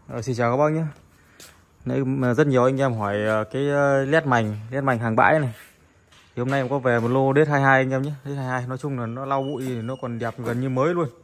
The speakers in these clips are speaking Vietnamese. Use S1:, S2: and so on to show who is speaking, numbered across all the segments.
S1: Xin chào các bác nhé. Nãy mà rất nhiều anh em hỏi cái led mành hàng bãi này. Thì hôm nay em có về một lô DET 22 anh em nhé. DET 22 nói chung là nó lau bụi nó còn đẹp gần như mới luôn.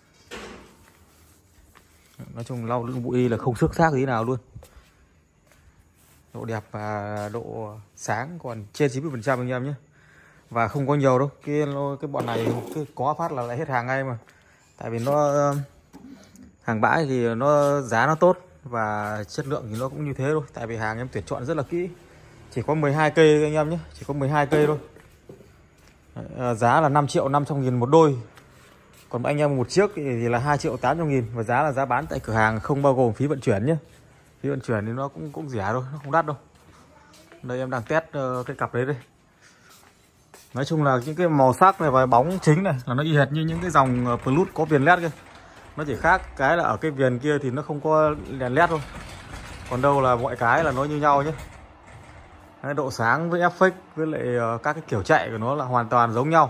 S1: Nói chung lau bụi là không xước xác gì nào luôn. Độ đẹp và độ sáng còn trên 90% anh em nhé. Và không có nhiều đâu. Cái bọn này có phát là lại hết hàng ngay mà. Tại vì nó hàng bãi thì nó giá nó tốt và chất lượng thì nó cũng như thế thôi. Tại vì hàng em tuyển chọn rất là kỹ. Chỉ có 12 cây anh em nhé, chỉ có 12 cây thôi. Giá là 5.500.000 một đôi. Còn anh em một chiếc thì là 2.800.000 và giá là giá bán tại cửa hàng không bao gồm phí vận chuyển nhé. Phí vận chuyển thì nó cũng rẻ thôi, nó không đắt đâu. Đây em đang test cái cặp đấy đây. Nói chung là những cái màu sắc này và bóng chính này là nó y hệt như những cái dòng Plus có viền led kia. Nó chỉ khác cái là ở cái viền kia thì nó không có đèn led thôi. Còn đâu là mọi cái là nó như nhau nhé. Cái độ sáng với effect với lại các cái kiểu chạy của nó là hoàn toàn giống nhau.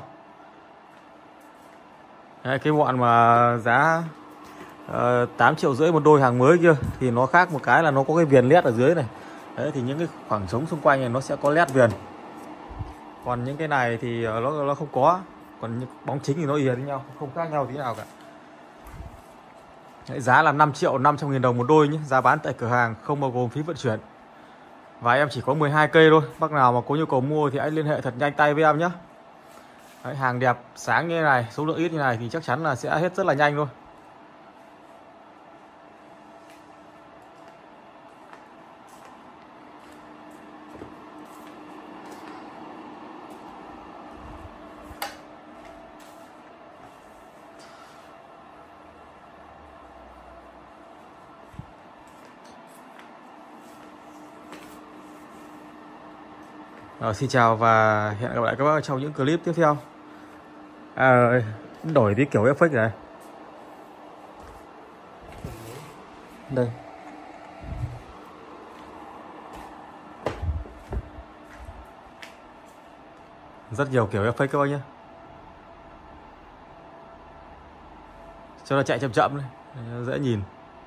S1: Đấy, cái bọn mà giá 8,5 triệu một đôi hàng mới kia thì nó khác một cái là nó có cái viền led ở dưới này. Đấy, thì những cái khoảng trống xung quanh này nó sẽ có led viền. Còn những cái này thì nó không có. Còn những bóng chính thì nó y hệt với nhau, không khác nhau tí nào cả. Đấy, giá là 5.500.000 đồng một đôi nhé. Giá bán tại cửa hàng không bao gồm phí vận chuyển. Và em chỉ có 12 cây thôi. Bác nào mà có nhu cầu mua thì hãy liên hệ thật nhanh tay với em nhé. Đấy, hàng đẹp sáng như thế này, số lượng ít như này thì chắc chắn là sẽ hết rất là nhanh thôi. Xin chào và hẹn gặp lại các bác trong những clip tiếp theo. Đổi tí kiểu effect này. Đây. Rất nhiều kiểu effect các bác nhé. Cho nó chạy chậm chậm này, dễ nhìn.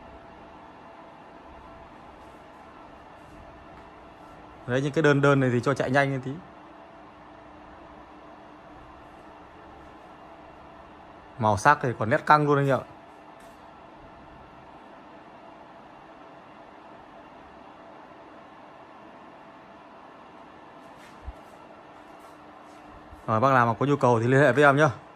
S1: Đấy, những cái đơn này thì cho chạy nhanh lên tí. Màu sắc thì còn nét căng luôn anh ạ. Bác nào mà có nhu cầu thì liên hệ với em nhé.